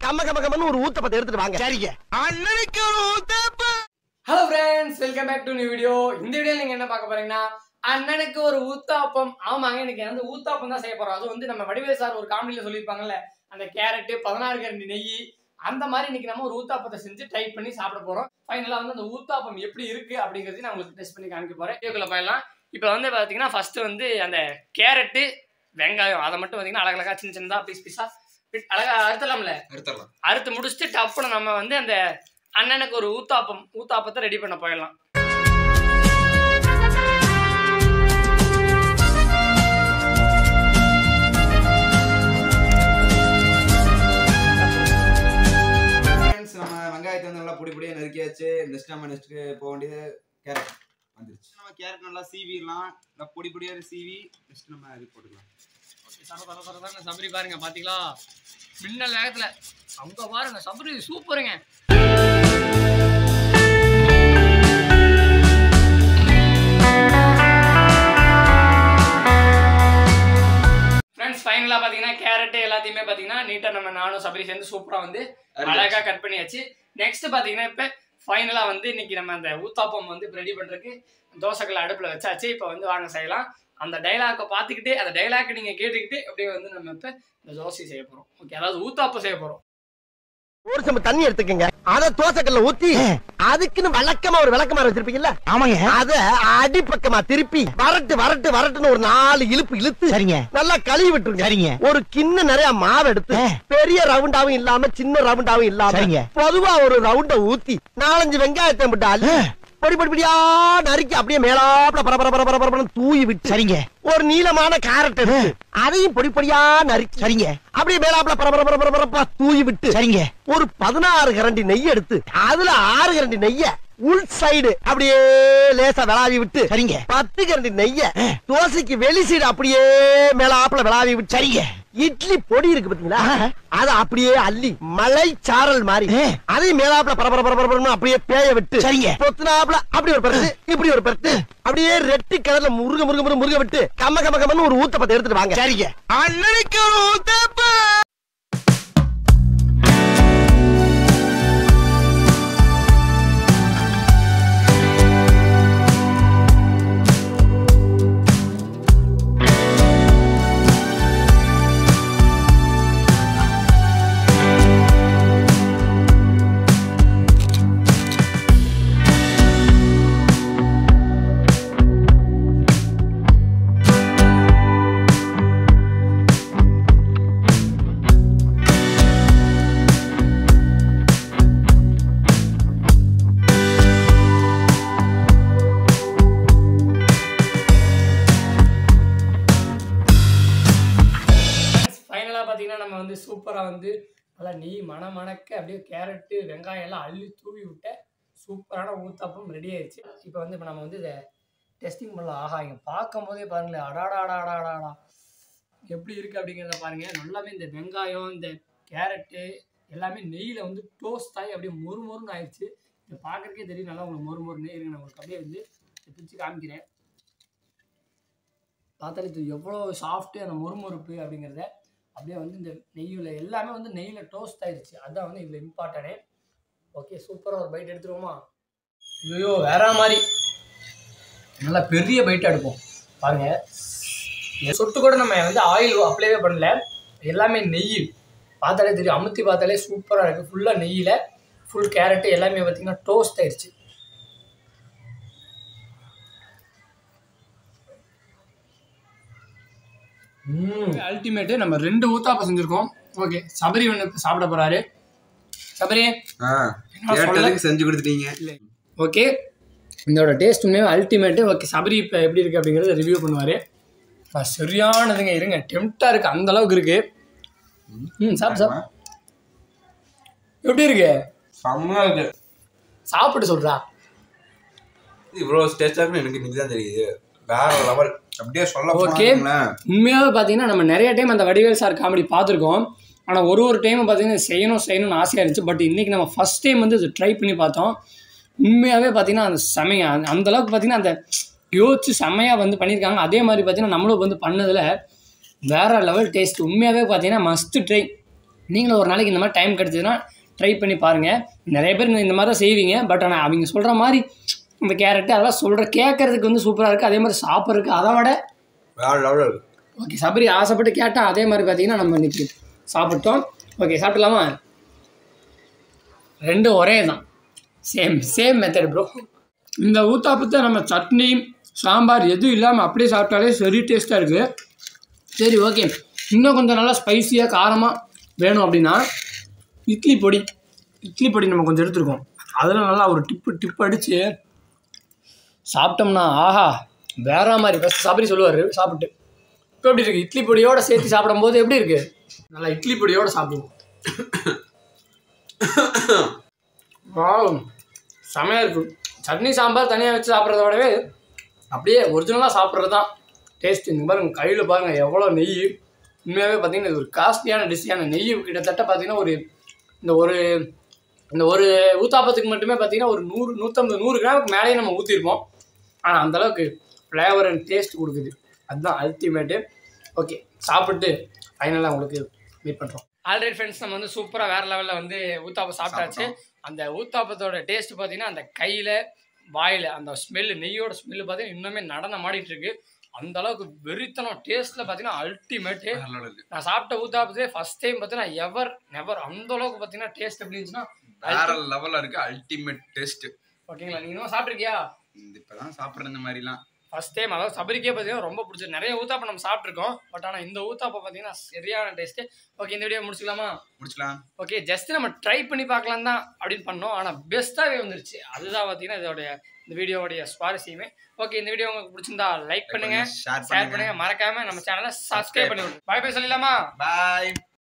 கம்மன்னு ஒரு ஊத்தப்பத்தை எடுத்துட்டு வாங்க. சரிங்க. அண்ணனுக்கு ஒரு ஊத்தப்ப. Hello friends, welcome back to new video. இந்த வீடியோல நீங்க என்ன பார்க்க போறீங்கன்னா, அண்ணனுக்கு ஒரு ஊத்தாப்பம். ஆமாங்க, இன்னைக்கு வந்து ஊத்தாப்பம் தான் செய்ய போறோம். அது வந்து நம்ம வடிவேல் சார் ஒரு காமெடியில சொல்லியிருப்பாங்கல்ல, அந்த கேரட் 16 கரண்டி நெய், அந்த மாதிரி இன்னைக்கு நம்ம ஒரு ஊத்தாப்பத்தை செஞ்சு ட்ரை பண்ணி சாப்பிட போறோம். ஃபைனலா வந்து அந்த ஊத்தாப்பம் எப்படி இருக்கு அப்படிங்கிறது நான் உங்களுக்கு டெஸ்ட் பண்ணி காமிக்க போறேன். வீடியோக்குள்ள போயிடலாம். இப்போ வந்து பாத்தீங்கன்னா ஃபர்ஸ்ட் வந்து அந்த கேரட் வெங்காயம் அதை மட்டும் பாத்தீங்கன்னா அழகழகா சின்ன சின்னதா பீஸா அழகா அறுத்தலாம்ல, அறுத்து முடிச்சுட்டு டப்புன்னு நம்ம வந்து அந்த அண்ணனுக்கு ஒரு ஊத்தாப்பத்தை ரெடி பண்ண போயிடலாம். நம்ம வெங்காயத்தை வந்து நல்லா பொடியா நறுக்கியாச்சு. நெக்ஸ்ட் போக வேண்டியது கேரட் வந்துருச்சு. நம்ம கேரட் நல்லா சீவிடலாம். நல்லா பொடியா சீவி நெக்ஸ்ட் நம்ம அது போட்டுக்கலாம். சபரி பாருங்க, பாத்தீங்களா மின்னல் வேகத்துல அங்க பாருங்க, சபரி சூப்பருங்க. ஃபைனலா பாத்தீங்கன்னா கேரட் எல்லாத்தையுமே பாத்தீங்கன்னா நீட்டா நம்ம நானும் சபரி சேர்ந்து சூப்பரா வந்து அழகா கட் பண்ணியாச்சு. நெக்ஸ்ட் பாத்தீங்கன்னா இப்ப ஃபைனலா வந்து இன்னைக்கு நம்ம அந்த ஊத்தாப்பம் வந்து ரெடி பண்றதுக்கு தோசைக்கல்ல அடுப்புல வச்சாச்சு. இப்ப வந்து வாங்க செய்யலாம். அந்த டைலாக்கை பார்த்துக்கிட்டு அந்த டைலாக்கை நீங்க கேட்டுக்கிட்டு அப்படியே வந்து நம்ம இப்ப இந்த தோசை செய்ய போறோம். ஓகே, அதாவது ஊத்தாப்பம் செய்ய போறோம். ஒரு சம தண்ணி எடுத்துக்கங்க, அத தோசைக்கல்ல ஊத்தி அதுக்குன்னு வழக்கமா ஒரு விளக்கமா வச்சிருப்பீங்கல்ல, ஆமாங்க, அத அடிப்பக்கமா திருப்பி வரட்டுன்னு ஒரு 4 இழுப்பு இழுத்து சரிங்க நல்லா கழுவி விட்டுருங்க. சரிங்க. ஒரு கிண்ண நிறைய மாவு எடுத்து பெரிய ரவுண்டாவும் இல்லாம சின்ன ரவுண்டாவும் இல்லாம சரிங்க பொதுவா ஒரு ரவுண்ட ஊத்தி 4-5 வெங்காயத்தை விட்டு அள்ளி பொடியா நறுக்கி அப்படியே மேலாப்ல பரபரன்னு தூவி விட்டு சரிங்க ஒரு நீளமான கேரட் எடுத்து அதையும் பொடியா நறுக்கி சரிங்க அப்படியே மேலாப்ல பரபரப்பா தூவி விட்டு சரிங்க ஒரு 16 கரண்டி நெய் எடுத்து அதுல 6 கரண்டி நெய்ய உள் சைடு அப்படியே லேசா விளாவி விட்டு சரிங்க 10 கரண்டி நெய்ய தோசைக்கு வெளி சைடு அப்படியே மேலாப்ல விளாவி விட்டு சரிங்க இட்லி பொடி இருக்கு பாத்தீங்களா, அத அப்படியே அள்ளி மலை சாரல் மாதிரி அதையும் மேலாப்ல பரபரன்னு அப்படியே பேய விட்டு சரிங்க பொத்துனாப்ல அப்படி ஒரு பருத்து இப்படி ஒரு பருத்து அப்படியே ரெட்டி கலர்ல முருக விட்டு கம்மன்னு ஒரு ஊத்தப்பத்தை எடுத்துட்டு வாங்க. சரிங்க. அண்ணனுக்கு ஒரு ஊத்தப்ப. நம்ம வந்து சூப்பரா வந்து நல்லா நெய் மணக்க அப்படியே கேரட்டு வெங்காயம் எல்லாம் அள்ளி தூவி விட்ட சூப்பரான ஊத்தாப்பம் ரெடி ஆயிடுச்சு. இப்போ வந்து நம்ம வந்து இதை டெஸ்டிங் பண்ணலாம். ஆஹா, இங்கே பார்க்கும் போதே பாருங்களேன், அடாடா எப்படி இருக்கு அப்படிங்கிறத பாருங்க. நல்லாவே இந்த வெங்காயம் இந்த கேரட்டு எல்லாமே நெய்யில வந்து டோஸ்ட் ஆகி அப்படியே மொறுன்னு ஆயிடுச்சு. இதை பார்க்கறதுக்கே தெரியும் நல்லா உங்களுக்கு மொறுன்னு இருங்க. நான் உங்களுக்கு அப்படியே வந்து பிரிச்சு காமிக்கிறேன். பார்த்தாலே இது எவ்வளோ சாஃப்ட்டு அந்த மொறுப்பு அப்படிங்கிறத அப்படியே வந்து இந்த நெய்யில் எல்லாமே வந்து நெய்யில் டோஸ்ட் ஆயிடுச்சு. அதுதான் வந்து இதில் இம்பார்ட்டனே. ஓகே, சூப்பராக ஒரு பைட் எடுத்துருவோமா? ஐயோ, வேற மாதிரி நல்லா பெரிய பைட்டாக எடுப்போம் பாருங்க. சொட்டு கூட நம்ம வந்து ஆயில் அப்ளைவே பண்ணல, எல்லாமே நெய். பார்த்தாலே தெரியும், அமுத்தி பார்த்தாலே சூப்பராக இருக்குது. ஃபுல்லாக நெய்யில் ஃபுல் கேரட்டு எல்லாமே பார்த்திங்கன்னா டோஸ்ட் ஆயிடுச்சு. அல்டிமேட்டு. நம்ம 2 ஊத்தாப்பம் செஞ்சிருக்கோம். ஓகே, சபரி ஒன்று சாப்பிட போறாரு. சபரி செஞ்சு கொடுத்துட்டீங்க. ஓகே, இதோட டேஸ்ட் உண்மையாக அல்டிமேட்டு. ஓகே, சபரி இப்போ எப்படி இருக்கு அப்படிங்கிறத ரிவ்யூ பண்ணுவார். சரியானதுங்க, இருங்க, டெம்ப்டாக இருக்குது, அந்த அளவுக்கு இருக்கு. சாப்பிட்டு எப்படி இருக்கு? செம்மையா இருக்கு. சாப்பிட்டு சொல்றா. இவ்வளோ டேஸ்டாக எனக்கு இன்னைக்கு தான் தெரியுது. வேற லெவல். அப்படியே சொல்ல. ஓகே, உண்மையாகவே பார்த்தீங்கன்னா நம்ம நிறைய டைம் அந்த வடிவேல் சார் காமெடி பார்த்துருக்கோம். ஆனால் ஒரு டைம் பார்த்தீங்கன்னா செய்யணும்னு ஆசையாக இருந்துச்சு. பட் இன்றைக்கி நம்ம ஃபஸ்ட் டைம் வந்து இது ட்ரை பண்ணி பார்த்தோம். உண்மையாகவே பார்த்தீங்கன்னா அந்த செமையாக அந்தளவுக்கு பார்த்தீங்கன்னா அந்த யோசிச்சு செம்மையாக வந்து பண்ணியிருக்காங்க. அதே மாதிரி பார்த்தீங்கன்னா நம்மளும் வந்து பண்ணதில் வேறு லெவல் டேஸ்ட். உண்மையாகவே பார்த்தீங்கன்னா மஸ்ட் ட்ரை. நீங்களும் ஒரு நாளைக்கு இந்த மாதிரி டைம் கிடச்சதுன்னா ட்ரை பண்ணி பாருங்கள். நிறைய பேர் இந்த மாதிரி தான் செய்வீங்க. பட் ஆனால் அவங்க சொல்கிற மாதிரி இந்த கேரட்டு அதெல்லாம் கேட்கறதுக்கு வந்து சூப்பராக இருக்குது. அதே மாதிரி சாப்பிட்றதுக்கு அதை விட ஓகே. சபரி ஆசைப்பட்டு கேட்டால் அதே மாதிரி பார்த்தீங்கன்னா நம்ம இன்றைக்கி சாப்பிட்டோம். ஓகே, சாப்பிடலாமா? ரெண்டும் ஒரே தான், சேம் மெத்தட் ப்ரோ. இந்த ஊத்தாப்பத்தை நம்ம சட்னி சாம்பார் எதுவும் இல்லாமல் அப்படியே சாப்பிட்டாலே சரி டேஸ்ட்டாக இருக்குது. சரி, ஓகே. இன்னும் கொஞ்சம் நல்லா ஸ்பைஸியாக காரமாக வேணும் அப்படின்னா இட்லி பொடி நம்ம கொஞ்சம் எடுத்துருக்கோம். அதில் நல்லா ஒரு டிப்பு அடித்து சாப்பிட்டோம்னா ஆஹா வேற மாதிரி. ஃபஸ்ட் சபரி சொல்லுவார் சாப்பிட்டு இப்போ எப்படி இருக்குது, இட்லி பொடியோடு சேர்த்து சாப்பிடும்போது எப்படி இருக்குது? நல்லா இட்லி பொடியோடு சாப்பிடுவோம். செமையாக இருக்கும். சட்னி சாம்பார் தனியாக வச்சு சாப்பிட்றத விடவே அப்படியே ஒரிஜினலாக சாப்பிட்றது தான் டேஸ்ட். இந்த பாருங்க, கையில் பாருங்கள் எவ்வளோ நெய். உண்மையாகவே பார்த்தீங்கன்னா இது ஒரு காஸ்ட்லியான டிஷ்ஷான நெய். கிட்டத்தட்ட பார்த்தீங்கன்னா இந்த ஒரு ஊத்தாப்பத்துக்கு மட்டுமே பார்த்தீங்கன்னா ஒரு 100 கிராமுக்கு மேலேயே நம்ம ஊற்றிருப்போம். ஆனால் அந்தளவுக்கு ஃப்ளேவர் அண்ட் டேஸ்ட் கொடுக்குது. அதுதான் அல்டிமேட்டு. ஓகே, சாப்பிட்டு ஃபைனலாக உங்களுக்கு மீட் பண்ணுறோம். ஆல்ரெடி ஃப்ரெண்ட்ஸ், நம்ம வந்து சூப்பராக வேறு லெவலில் வந்து ஊத்தாப்பம் சாப்பிட்டாச்சு. அந்த ஊத்தாப்பத்தோட டேஸ்ட் பார்த்தீங்கன்னா அந்த கையில் வாயில் அந்த ஸ்மெல்லு, நெய்யோட ஸ்மெல்லு பார்த்தீங்கன்னா இன்னுமே நடனம் ஆடிட்டுருக்கு. அந்த அளவுக்கு வெறித்தனம் டேஸ்ட்டில் பார்த்தீங்கன்னா அல்டிமேட்டு. நான் சாப்பிட்ட ஊத்தாப்பத்தே ஃபர்ஸ்ட் டைம் பார்த்தீங்கன்னா நெவர் அந்த அளவுக்கு பார்த்தீங்கன்னா டேஸ்ட் எப்படி இருந்துச்சுன்னா வேற லெவலில் இருக்குது. Ultimate taste. ஓகேங்களா? நீங்கள் இன்னும் சாப்பிட்ருக்கியா? இப்போதான் சாப்பிட்ற இந்த மாதிரிலாம் ஃபஸ்ட் டைம். அதாவது சபரிக்கே பார்த்தீங்கன்னா ரொம்ப பிடிச்சது. நிறைய ஊத்தாப்பம் நம்ம சாப்பிட்ருக்கோம். பட் ஆனால் இந்த ஊத்தாப்பம் பார்த்தீங்கன்னா சரியான டேஸ்ட்டு. ஓகே, இந்த வீடியோ முடிச்சுக்கலாம். ஓகே, ஜஸ்ட் நம்ம ட்ரை பண்ணி பார்க்கலாம் தான் அப்படின்னு பண்ணோம். ஆனால் பெஸ்ட்டாகவே வந்துருச்சு. அதுதான் பார்த்தீங்கன்னா இந்த வீடியோடைய சுவாரஸ்யமே. ஓகே, இந்த வீடியோ உங்களுக்கு பிடிச்சிருந்தா லைக் பண்ணுங்க, ஷேர் பண்ணுங்க, மறக்காம நம்ம சேனலை சப்ஸ்கிரைப் பண்ணி விடுங்க. பாய் சொல்லிடலாமா? பாய்.